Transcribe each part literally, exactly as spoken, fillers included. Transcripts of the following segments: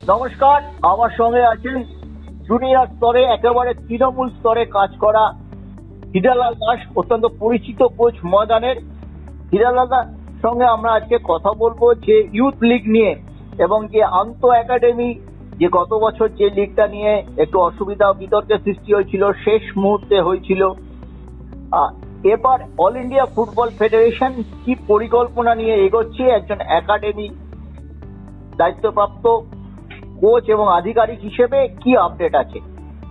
নমস্কার, আমার সঙ্গে আছেন জুনিয়র স্তরে একেবারে তৃণমূল স্তরে কাজ করা হীরালাল দাস, অত্যন্ত পরিচিত কোচ ময়দানের। হীরালাল দাস সঙ্গে আমরা আজকে কথা বলবো যে ইউথ লিগ নিয়ে এবং যে আন্ত একাডেমি, যে গত বছর যে লিগটা নিয়ে একটু অসুবিধা বিতর্কের সৃষ্টি হয়েছিল, শেষ মুহূর্তে হয়েছিল। এবার অল ইন্ডিয়া ফুটবল ফেডারেশন কি পরিকল্পনা নিয়ে এগোচ্ছে, একজন একাডেমি দায়িত্বপ্রাপ্ত কোচ এবং আধিকারিক হিসেবে কি আপডেট আছে?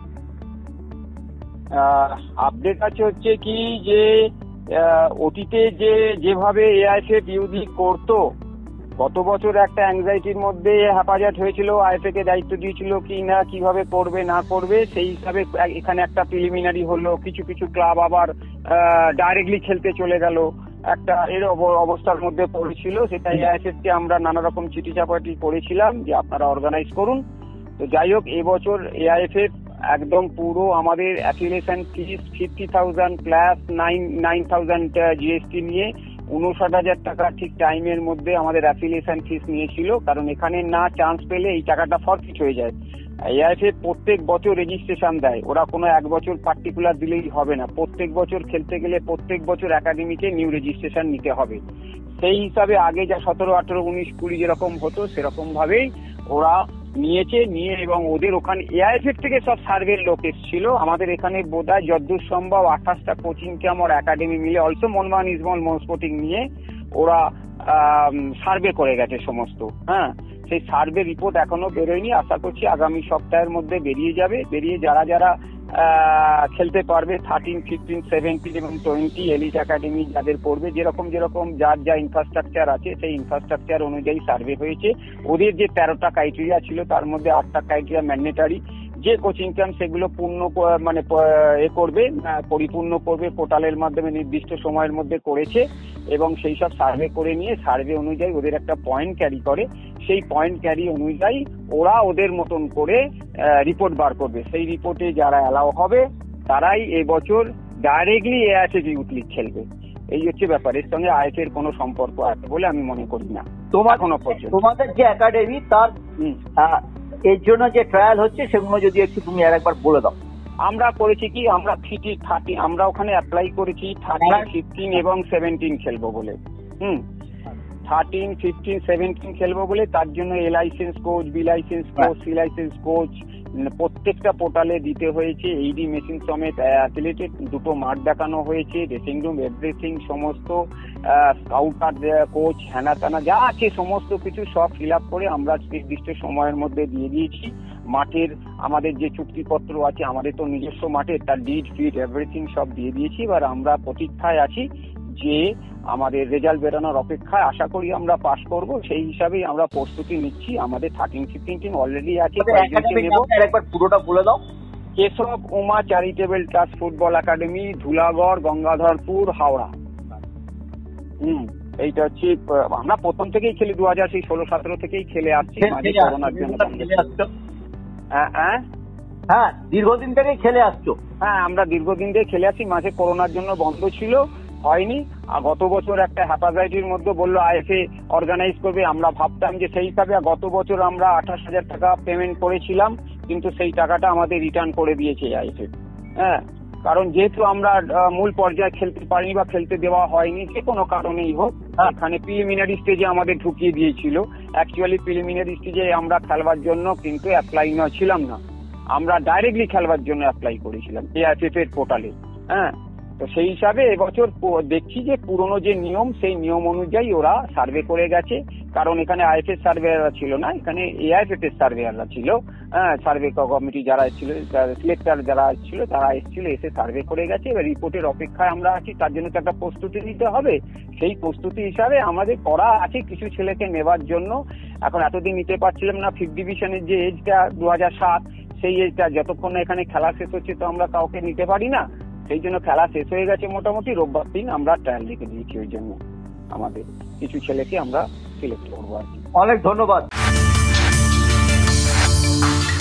আপডেট আছে হচ্ছে কি যে অতীতে যে যেভাবে এআইএফএ ইউজি করতো, গত বছর একটা অ্যাংজাইটির মধ্যে হেফাজত হয়েছিল, আইএফএ কে দায়িত্ব দিয়েছিল কি না কিভাবে করবে না করবে, সেই হিসাবে এখানে একটা প্রিলিমিনারি হলো। কিছু কিছু ক্লাব আবার ডাইরেক্টলি খেলতে চলে গেল, একটা এর অবস্থার মধ্যে পড়েছিল। সেটা এআইএফএ কে আমরা নানা রকম চিঠি চাপাটি করেছিলাম যে আপনারা অর্গানাইজ করুন। তো যাই হোক, এবছর এআইএফএ একদম পুরো আমাদের affiliation fees fifty thousand plus nine nine thousand GST নিয়ে উনষাট হাজার টাকা ঠিক টাইমের মধ্যে আমাদের অ্যাফিলিয়েশন ফিস নিয়েছিল। কারণ এখানে না চান্স পেলে এই টাকাটা ফরফিট হয়ে যায়। এআইএফএ প্রত্যেক বছর রেজিস্ট্রেশন দেয়, ওরা কোনো এক বছর পার্টিকুলার দিলেই হবে না। প্রত্যেক বছর খেলতে গেলে প্রত্যেক বছর একাডেমিকে নিউ রেজিস্ট্রেশন নিতে হবে। সেই হিসাবে আগে যা সতেরো আঠেরো উনিশ কুড়ি যেরকম হতো সেরকম ভাবেই ওরা নিয়েছে নিয়ে এবং ওদের ওখানে এআইএফএ থেকে সব সার্ভের লোক এসেছিল। আমাদের এখানে বোধহয় যতদূর সম্ভব আঠাশটা কোচিং ক্যাম্প আর একাডেমি মিলে অলসো মোহনবাগান ইস্টবেঙ্গল মোহন স্পোর্টিং নিয়ে ওরা সার্ভে করে গেছে সমস্ত। হ্যাঁ, সেই সার্ভে রিপোর্ট এখনো বেরোয়নি, আশা করছি আগামী সপ্তাহের মধ্যে বেরিয়ে যাবে। বেরিয়ে যারা যারা খেলতে পারবে থার্টিন ফিফটিন সেভেন্টিন এবং টোয়েন্টি এলিট একাডেমি যাদের পড়বে, যেরকম যেরকম যার যা ইনফ্রাস্ট্রাকচার আছে সেই ইনফ্রাস্ট্রাকচার অনুযায়ী সার্ভে হয়েছে। ওদের যে তেরোটা ক্রাইটেরিয়া ছিল তার মধ্যে আটটা ক্রাইটেরিয়া ম্যান্ডেটারি। যে কোচিং ক্যাম্প সেগুলো পূর্ণ মানে এ করবে, পরিপূর্ণ করবে পোর্টালের মাধ্যমে নির্দিষ্ট সময়ের মধ্যে করেছে এবং সেই সব সার্ভে করে নিয়ে সার্ভে অনুযায়ী ওদের একটা পয়েন্ট ক্যারি করে। সেই পয়েন্ট ক্যারি অনুযায়ী ওরা ওদের মতন করে রিপোর্ট বার করবে। সেই রিপোর্টে যারা অ্যালাউ হবে তারাই এবছর ডাইরেক্টলি এআইএফএ ইউথ লিগ খেলবে। এই হচ্ছে ব্যাপার। এর সঙ্গে আইএফএ এর কোনো সম্পর্ক আছে বলে আমি মনে করি না এখনো পর্যন্ত। তোমাদের যে একাডেমি তার এর জন্য যে ট্রায়াল হচ্ছে সেগুলো যদি একটু তুমি আর একবার বলে দাও। আমরা করেছি কি, আমরা থ্রিটি থার্টি আমরা ওখানে অ্যাপ্লাই করেছি থার্টিন ফিফটিন এবং সেভেন্টিন খেলবো বলে। হুম থার্টিন ফিফটিন সেভেন্টিন খেলবো বলে তার জন্য A license coach, B license coach, C license coach প্রত্যেকটা পোর্টালে দিতে হয়েছে। এইডি মেশিন সমেত অ্যাথলেটের দুটো মাঠ দেখানো হয়েছে, ড্রেসিং রুম এভরিথিং সমস্ত স্কাউটার কোচ হ্যানা ত্যানা যা আছে সমস্ত কিছু সব ফিল আপ করে আমরা নির্দিষ্ট সময়ের মধ্যে দিয়ে দিয়েছি। মাঠের আমাদের যে চুক্তিপত্র আছে, আমাদের তো নিজস্ব মাঠের তার ডিড ফিট এভরিথিং সব দিয়ে দিয়েছি। এবার আমরা প্রতীক্ষায় আছি যে আমাদের রেজাল্ট বেরোনোর অপেক্ষায়, আশা করি আমরা পাস করব। সেই হিসাবেই আমরা প্রস্তুতি নিচ্ছি। আমাদের থার্টিন ফিফটিন টিম অলরেডি আছে। একবার পুরোটা বলে দাও। Keshab Uma charitable trust football academy, Dhulagarh, Gangadharpur, Howrah. হুম এইটা হচ্ছে আমরা প্রথম থেকেই খেলি, দু হাজার সেই ষোলো সতেরো থেকেই খেলে আসছি। মাঝে করোনার জন্য হ্যাঁ হ্যাঁ দীর্ঘদিন থেকেই খেলে আসছো। হ্যাঁ আমরা দীর্ঘদিন থেকে খেলে আসছি, মাঝে করোনার জন্য বন্ধ ছিল, হয়নি। আর গত বছর একটা হ্যাপাজাইটির মধ্যে বললো আইএফএ অর্গানাইজ করবে, আমরা ভাবতাম যে সেই হিসাবে গত বছর আমরা আঠাশ হাজার টাকা পেমেন্ট করেছিলাম, কিন্তু সেই টাকাটা আমাদের রিটার্ন করে দিয়েছে আইএফএ। হ্যাঁ, কারণ যেহেতু আমরা মূল পর্যায়ে খেলতে পারিনি বা খেলতে দেওয়া হয়নি, যে কোনো কারণেই হোক, এখানে প্রিলিমিনারি স্টেজে আমাদের ঢুকিয়ে দিয়েছিল। অ্যাকচুয়ালি প্রিলিমিনারি স্টেজে আমরা খেলবার জন্য কিন্তু অ্যাপ্লাই না ছিলাম না, আমরা ডাইরেক্টলি খেলবার জন্য অ্যাপ্লাই করেছিলাম এআইএফএফ এর পোর্টালে। হ্যাঁ, তো সেই হিসাবে এবছর দেখছি যে পুরনো যে নিয়ম সেই নিয়ম অনুযায়ী ওরা সার্ভে করে গেছে। কারণ এখানে আইএফএস সার্ভেয়াররা ছিল না, এখানে এআইএফএফ এর সার্ভেয়াররা ছিল। হ্যাঁ, সার্ভে কমিটি যারা ছিল, সিলেক্টর যারা ছিল তারা এসেছিল, এসে সার্ভে করে গেছে। এবার রিপোর্টের অপেক্ষায় আমরা আছি, তার জন্য তো একটা প্রস্তুতি নিতে হবে। সেই প্রস্তুতি হিসাবে আমাদের করা আছে কিছু ছেলেকে নেবার জন্য। এখন এতদিন নিতে পারছিলাম না, ফিফথ ডিভিশনের যে এজটা দু হাজার সাত সেই এজটা যতক্ষণ না এখানে খেলা শেষ হচ্ছে তো আমরা কাউকে নিতে পারি না। সেই জন্য খেলা শেষ হয়ে গেছে মোটামুটি, রোববার দিন আমরা ট্রায়াল লিখে দিয়েছি। ওই জন্য আমাদের কিছু ছেলেকে আমরা সিলেক্ট করবো আর কি। অনেক ধন্যবাদ।